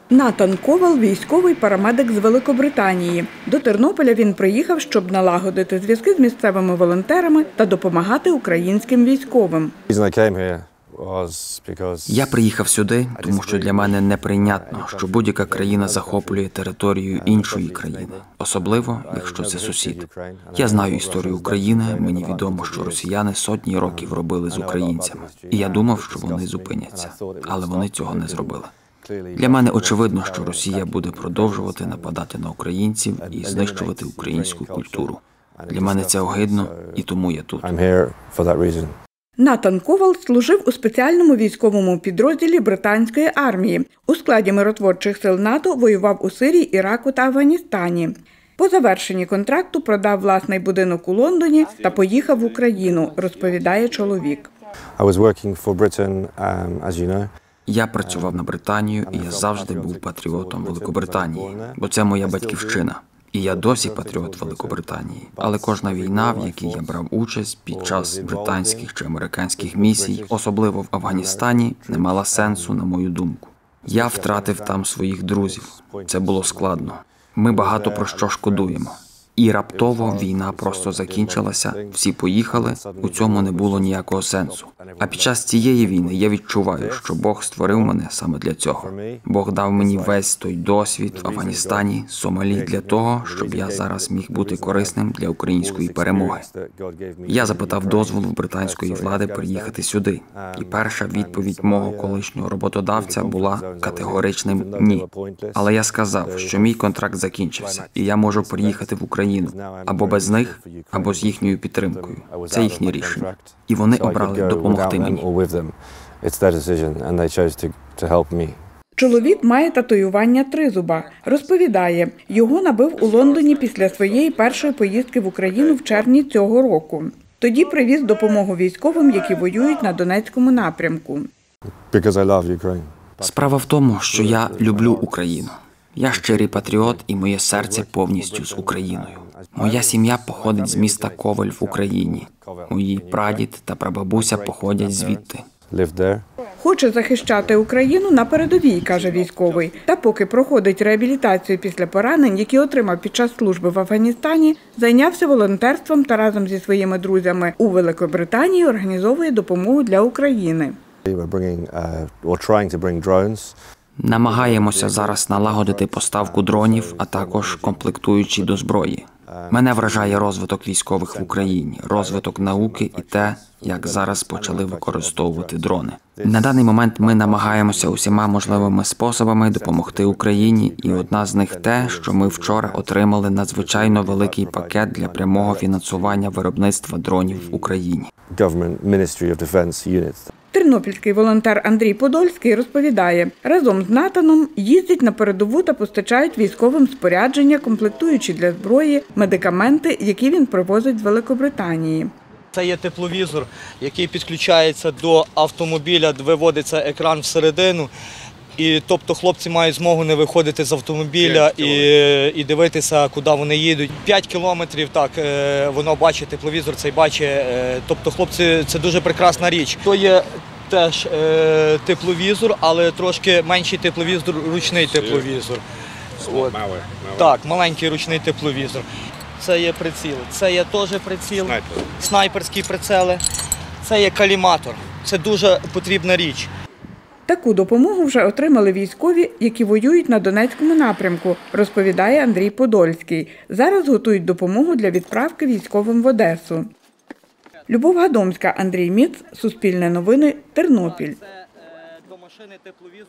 Натан Ковал – військовий парамедик з Великобританії. До Тернополя він приїхав, щоб налагодити зв'язки з місцевими волонтерами та допомагати українським військовим. Я приїхав сюди, тому що для мене неприйнятно, що будь-яка країна захоплює територію іншої країни, особливо, якщо це сусід. Я знаю історію України, мені відомо, що росіяни сотні років робили з українцями. І я думав, що вони зупиняться, але вони цього не зробили. Для мене очевидно, що Росія буде продовжувати нападати на українців і знищувати українську культуру. Для мене це огидно, і тому я тут. Натан Ковал служив у спеціальному військовому підрозділі британської армії. У складі миротворчих сил НАТО воював у Сирії, Іраку та Афганістані. По завершенні контракту продав власний будинок у Лондоні та поїхав в Україну, розповідає чоловік. Я працював на Британію, і я завжди був патріотом Великобританії, бо це моя батьківщина. І я досі патріот Великобританії. Але кожна війна, в якій я брав участь під час британських чи американських місій, особливо в Афганістані, не мала сенсу, на мою думку. Я втратив там своїх друзів. Це було складно. Ми багато про що шкодуємо. І раптово війна просто закінчилася, всі поїхали, у цьому не було ніякого сенсу. А під час цієї війни я відчуваю, що Бог створив мене саме для цього. Бог дав мені весь той досвід в Афганістані, Сомалі для того, щоб я зараз міг бути корисним для української перемоги. Я запитав дозволу в британської влади приїхати сюди. І перша відповідь мого колишнього роботодавця була категоричним «ні». Але я сказав, що мій контракт закінчився, і я можу приїхати в Україну. Або без них, або з їхньою підтримкою. Це їхнє рішення. І вони обрали допомогти мені. Чоловік має татуювання тризуба. Розповідає, його набив у Лондоні після своєї першої поїздки в Україну в червні цього року. Тоді привіз допомогу військовим, які воюють на Донецькому напрямку. Справа в тому, що я люблю Україну. Я щирий патріот, і моє серце повністю з Україною. Моя сім'я походить з міста Ковель в Україні. Мої прадід та прабабуся походять звідти. Хоче захищати Україну на передовій, каже військовий. Та поки проходить реабілітацію після поранень, які отримав під час служби в Афганістані, зайнявся волонтерством та разом зі своїми друзями у Великобританії організовує допомогу для України. Намагаємося зараз налагодити поставку дронів, а також комплектуючі до зброї. Мене вражає розвиток військових в Україні, розвиток науки і те, як зараз почали використовувати дрони. На даний момент ми намагаємося усіма можливими способами допомогти Україні, і одна з них те, що ми вчора отримали надзвичайно великий пакет для прямого фінансування виробництва дронів в Україні. Тернопільський волонтер Андрій Подольський розповідає, разом з Натаном їздять на передову та постачають військовим спорядження, комплектуючі для зброї, медикаменти, які він привозить з Великобританії. Це є тепловізор, який підключається до автомобіля, виводиться екран всередину. І, тобто хлопці мають змогу не виходити з автомобіля і дивитися, куди вони їдуть. 5 кілометрів, так, воно бачить, тепловізор цей бачить. Тобто хлопці, це дуже прекрасна річ. То є теж тепловізор, але трошки менший тепловізор, ручний тепловізор. От. Так, маленький ручний тепловізор. Це є приціл, це є теж приціл, снайперські прицели, це є каліматор. Це дуже потрібна річ. Таку допомогу вже отримали військові, які воюють на Донецькому напрямку, розповідає Андрій Подольський. Зараз готують допомогу для відправки військовим в Одесу. Любов Гадомська, Андрій Міц, Суспільне новини, Тернопіль.